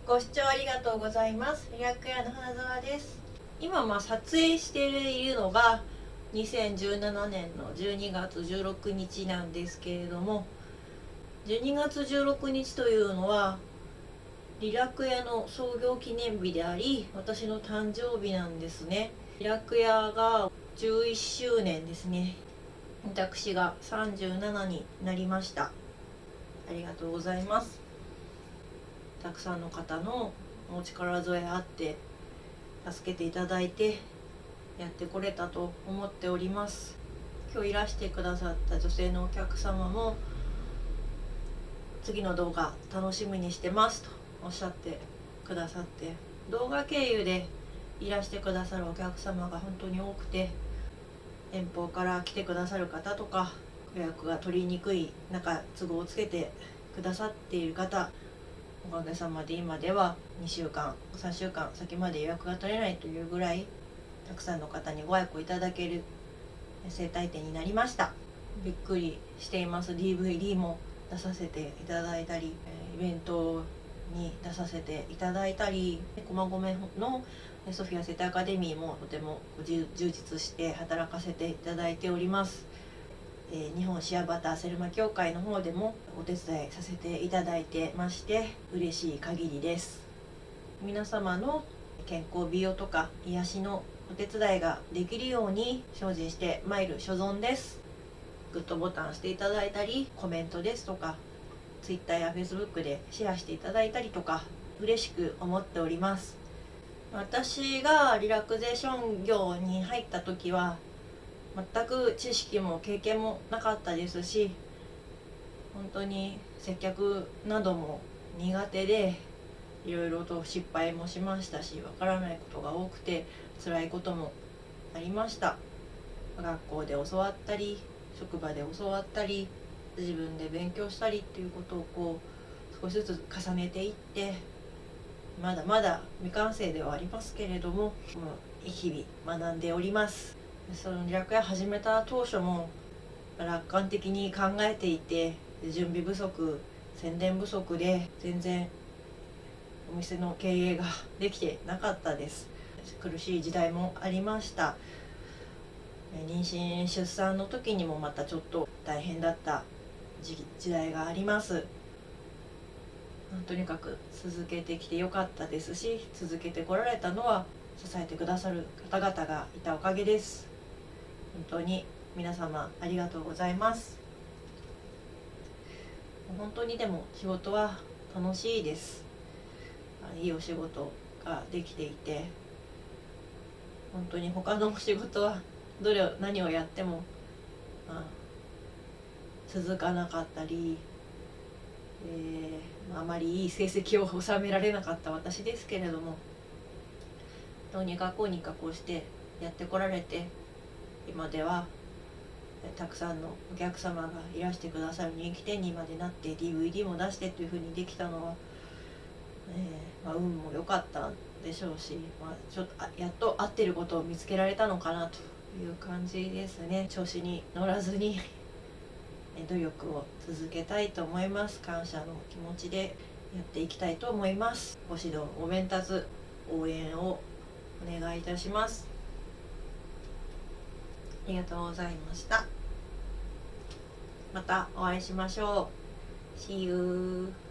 ご視聴ありがとうございます。リラク屋の花澤です。今撮影しているのが2017年の12月16日なんですけれども、12月16日というのはリラク屋の創業記念日であり、私の誕生日なんですね。リラク屋が11周年ですね。私が37になりました。ありがとうございます。たくさんの方のお力添えあって助けていただいてやってこれたと思っております。今日いらしてくださった女性のお客様も次の動画楽しみにしてますとおっしゃってくださって、動画経由でいらしてくださるお客様が本当に多くて、遠方から来てくださる方とか予約が取りにくい中都合をつけてくださっている方、おかげさまで今では2週間3週間先まで予約が取れないというぐらいたくさんの方にご愛顧いただける生態店になりました。びっくりしています。 DVD も出させていただいたり、イベントに出させていただいたり、駒込のソフィア生態アカデミーもとても充実して働かせていただいております。日本シアバターセルマ協会の方でもお手伝いさせていただいてまして嬉しい限りです。皆様の健康美容とか癒しのお手伝いができるように精進してまいる所存です。グッドボタン押していただいたり、コメントですとか Twitter や Facebook でシェアしていただいたりとか嬉しく思っております。私がリラクゼーション業に入った時は全く知識も経験もなかったですし、本当に接客なども苦手でいろいろと失敗もしましたし、わからないことが多くて辛いこともありました。学校で教わったり職場で教わったり自分で勉強したりっていうことを少しずつ重ねていって、まだまだ未完成ではありますけれども、日々学んでおります。そのリラク屋始めた当初も楽観的に考えていて、準備不足宣伝不足で全然お店の経営ができてなかったです。苦しい時代もありました。妊娠出産の時にもまたちょっと大変だった時代があります。とにかく続けてきてよかったですし、続けてこられたのは支えてくださる方々がいたおかげです。本当に皆様ありがとうございます。本当にでも仕事は楽しいです。いいお仕事ができていて、本当に他のお仕事は何をやっても、続かなかったり、あまりいい成績を収められなかった私ですけれども、どうにかこうにかこうしてやってこられて、今ではたくさんのお客様がいらしてくださる人気店にまでなって DVD も出してというふうにできたのは、運も良かったでしょうし、ちょっとやっと合ってることを見つけられたのかなという感じですね。調子に乗らずに努力を続けたいと思います。感謝の気持ちでやっていきたいと思います。ご指導ご鞭撻応援をお願いいたします。ありがとうございました。またお会いしましょう。See you.